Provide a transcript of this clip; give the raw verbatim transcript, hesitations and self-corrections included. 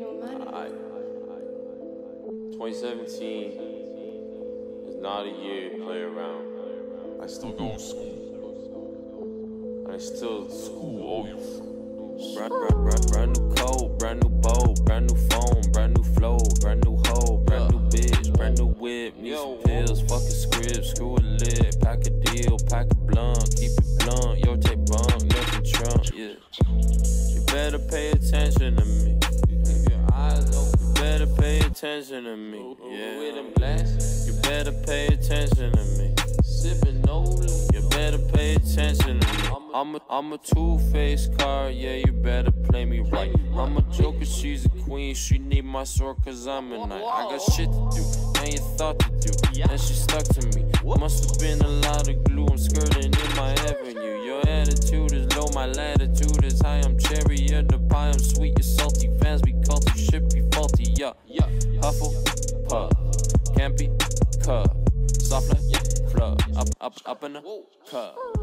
Alright. twenty seventeen is not a year to play around. I still go to school. I still school all you fools. Brand, brand, brand, brand new code, brand new bow, brand new phone, brand new flow, brand new hoe, brand new bitch, brand new whip. Need some pills, fucking script, screw a lid, pack a deal, pack a blunt, keep it blunt, yo take bunk, nothing Trump, yeah. You better pay attention to me. You better pay attention to me, yeah. You better pay attention to me. Sippin' Nolan. You better pay attention to me. I'm a, I'm a two-faced card, yeah, you better play me right. I'm a joker, she's a queen, she need my sword cause I'm a knight. I got shit to do, and you thought to do, and she stuck to me. Must've been a lot of glue, I'm skirting in my avenue. Your attitude is low, my latitude is high. I'm cherry of the pie, I'm sweet, you're salty. Fans be culty, shit be faulty, yeah. Huffle, puff, can't be cuff. Soft like, yeah, flood, up, up, up in the cup.